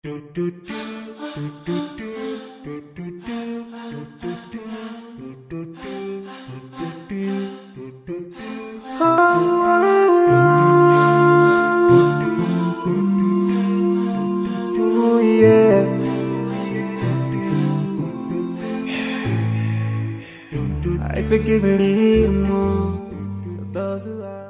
Oh yeah. I forgive and leave more. Those who are